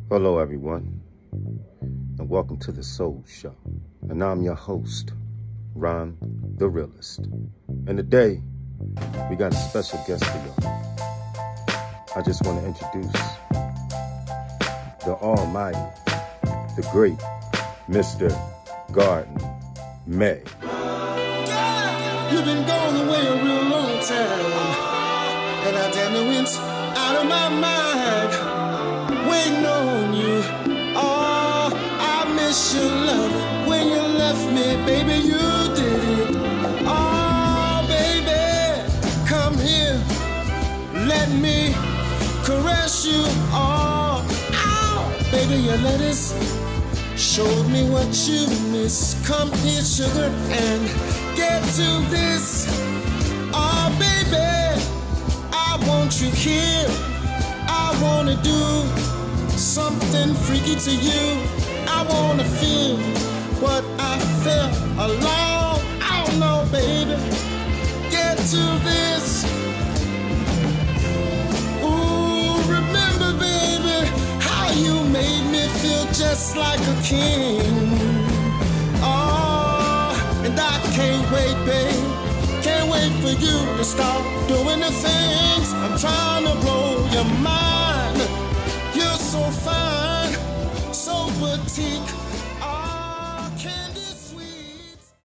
Hello everyone, and welcome to the Soul Show. And I'm your host, Ron the Realist. And today, we got a special guest for y'all. I just want to introduce the almighty, the great Mr. Garden May. You've been going away a real long time, and I damn near went out of my mind, waiting on you. Oh, I miss your love. When you left me, baby, you did it. Oh, baby, come here, let me caress you. Oh, ow, baby, your letters showed me what you miss. Come here, sugar, and get to this. Oh, baby, I want you here. I wanna do something freaky to you. I wanna feel what I felt alone. I don't know, baby. Get to this. Ooh, remember, baby, how you made me feel just like a king. Oh, and I can't wait, babe. Can't wait for you to start doing the things I'm trying to blow your mind.